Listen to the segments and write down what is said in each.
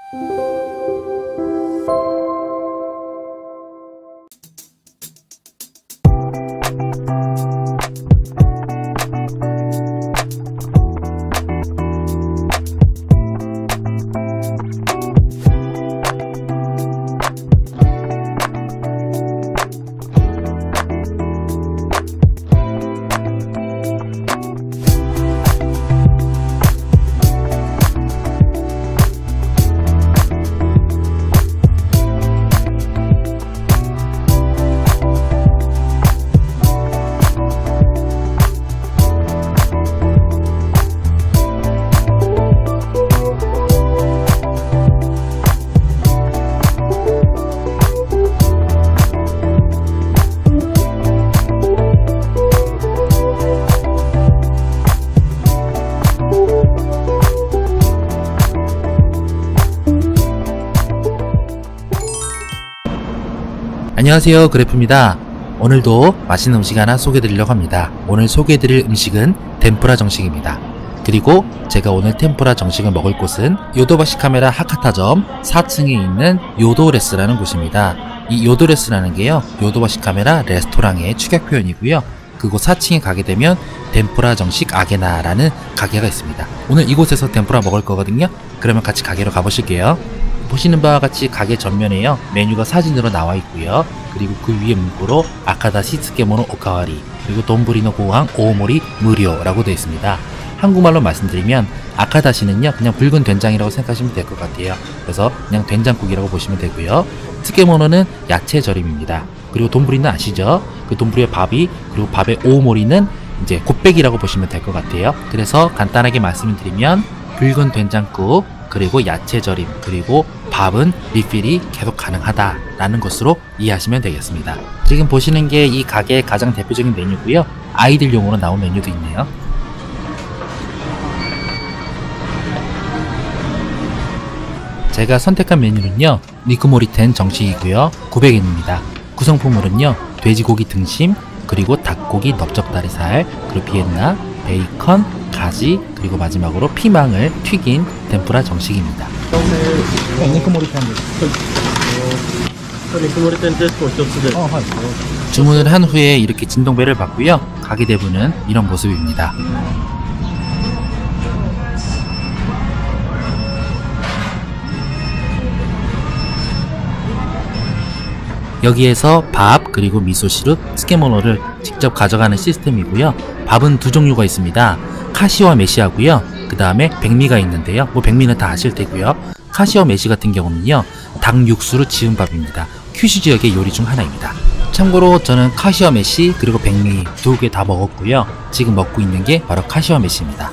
안녕하세요, 그래프입니다. 오늘도 맛있는 음식 하나 소개해드리려고 합니다. 오늘 소개해드릴 음식은 덴푸라 정식입니다. 그리고 제가 오늘 덴푸라 정식을 먹을 곳은 요도바시 카메라 하카타점 4층에 있는 요도레스라는 곳입니다. 이 요도레스라는 게요, 요도바시 카메라 레스토랑의 축약 표현이고요. 그곳 4층에 가게 되면 덴푸라 정식 아게나라는 가게가 있습니다. 오늘 이곳에서 덴푸라 먹을 거거든요. 그러면 같이 가게로 가보실게요. 보시는 바와 같이 가게 전면에요, 메뉴가 사진으로 나와 있고요. 그리고 그 위에 문구로 아카다시 스케모노 오카와리, 그리고 돈부리노 고항 오모리 무료라고 되어 있습니다. 한국말로 말씀드리면 아카다시는요, 그냥 붉은 된장이라고 생각하시면 될 것 같아요. 그래서 그냥 된장국이라고 보시면 되고요. 스케모노는 야채 절임입니다. 그리고 돈부리는 아시죠? 그 돈부리의 밥이, 그리고 밥의 오모리는 이제 곱빼기라고 보시면 될 것 같아요. 그래서 간단하게 말씀을 드리면 붉은 된장국, 그리고 야채 절임, 그리고 밥은 리필이 계속 가능하다라는 것으로 이해하시면 되겠습니다. 지금 보시는 게 이 가게의 가장 대표적인 메뉴고요. 아이들용으로 나온 메뉴도 있네요. 제가 선택한 메뉴는요, 니쿠모리텐 정식이고요. 900엔입니다. 구성품으로는요, 돼지고기 등심, 그리고 닭고기 넓적다리살, 그리고 비엔나, 베이컨, 가지, 그리고 마지막으로 피망을 튀긴 덴푸라 정식입니다. 주문을 한 후에 이렇게 진동배를 받고요. 가게 대부는 이런 모습입니다. 여기에서 밥, 그리고 미소시루, 스케모노를 직접 가져가는 시스템이고요. 밥은 두 종류가 있습니다. 카시와 메시하고요. 그 다음에 백미가 있는데요. 뭐 백미는 다 아실 테고요. 카시와 메시 같은 경우는요, 닭 육수로 지은 밥입니다. 큐슈 지역의 요리 중 하나입니다. 참고로 저는 카시와 메시 그리고 백미 두 개 다 먹었고요. 지금 먹고 있는 게 바로 카시와 메시입니다.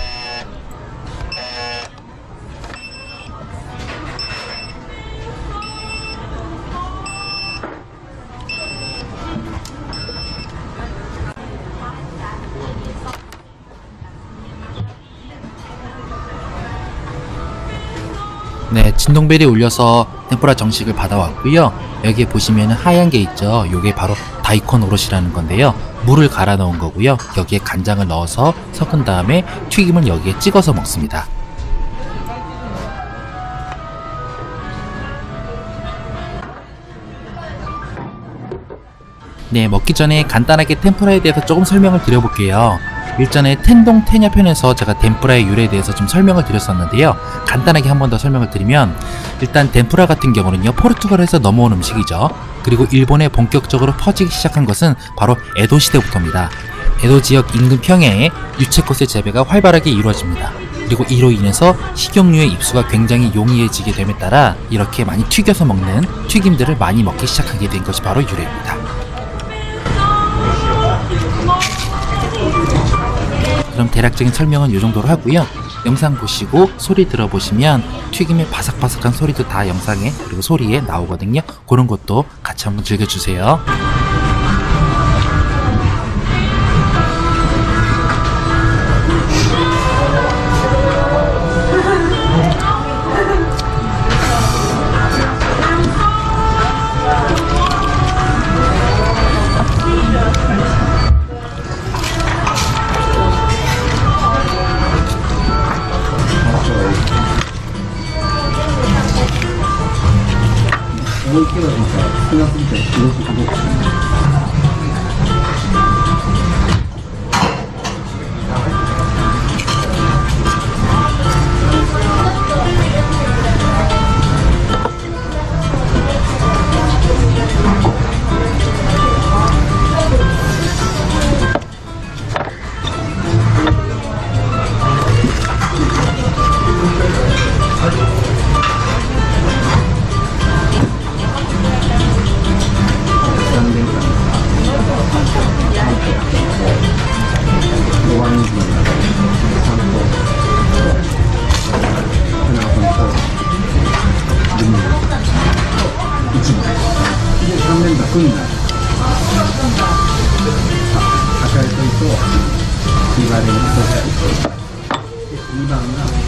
네, 진동벨이 울려서 덴푸라 정식을 받아왔고요. 여기에 보시면 하얀 게 있죠. 요게 바로 다이콘 오롯이라는 건데요. 물을 갈아 넣은 거고요. 여기에 간장을 넣어서 섞은 다음에 튀김을 여기에 찍어서 먹습니다. 네, 먹기 전에 간단하게 덴푸라에 대해서 조금 설명을 드려볼게요. 일전에 텐동 테냐 편에서 제가 덴푸라의 유래에 대해서 좀 설명을 드렸었는데요. 간단하게 한 번 더 설명을 드리면, 일단 덴푸라 같은 경우는요, 포르투갈에서 넘어온 음식이죠. 그리고 일본에 본격적으로 퍼지기 시작한 것은 바로 에도 시대부터입니다. 에도 지역 인근 평야에 유채꽃의 재배가 활발하게 이루어집니다. 그리고 이로 인해서 식용유의 입수가 굉장히 용이해지게 됨에 따라 이렇게 많이 튀겨서 먹는 튀김들을 많이 먹기 시작하게 된 것이 바로 유래입니다. 그럼 대략적인 설명은 이 정도로 하고요. 영상 보시고 소리 들어보시면 튀김의 바삭바삭한 소리도 다 영상에 그리고 소리에 나오거든요. 그런 것도 같이 한번 즐겨주세요. うけどなんか少なすぎてすごく組んだ赤い鳥と2番で2番が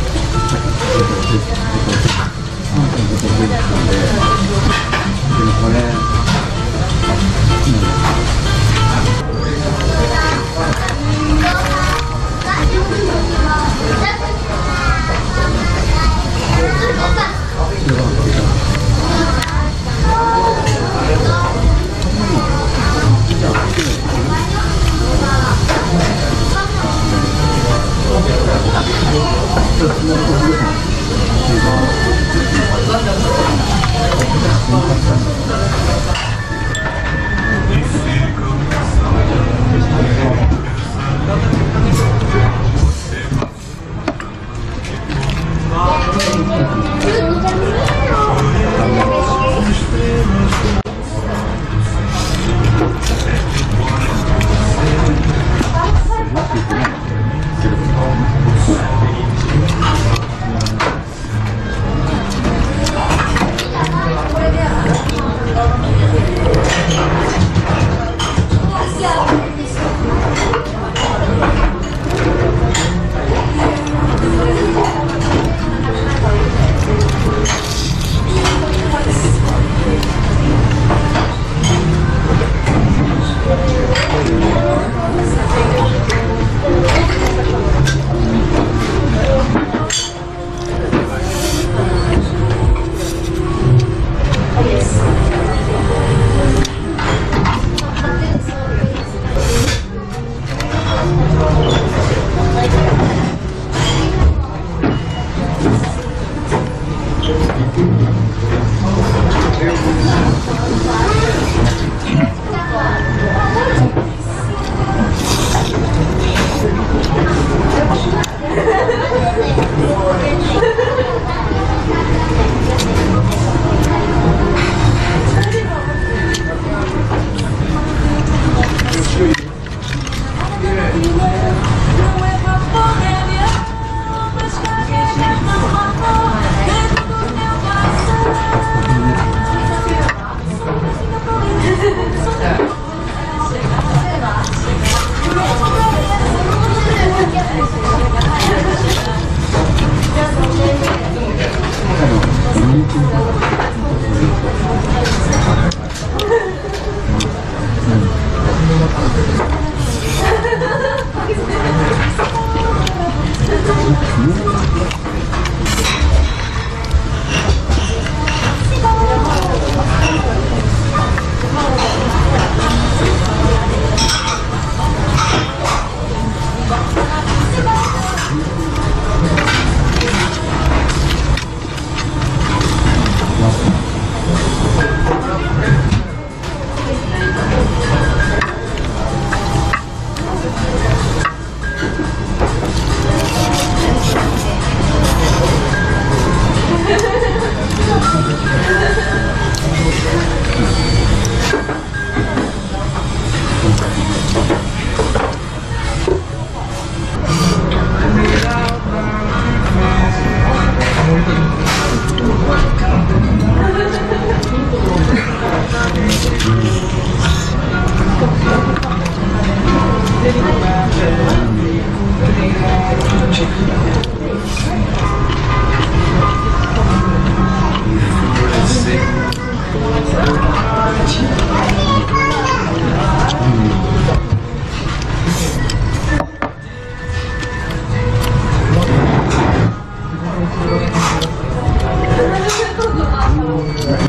でもこれ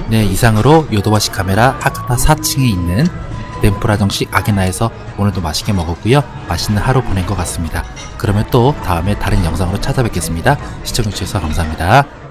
네, 이상으로 요도바시 카메라 하카타 4층에 있는 덴푸라 정식 아게나에서 오늘도 맛있게 먹었고요. 맛있는 하루 보낸 것 같습니다. 그러면 또 다음에 다른 영상으로 찾아뵙겠습니다. 시청해주셔서 감사합니다.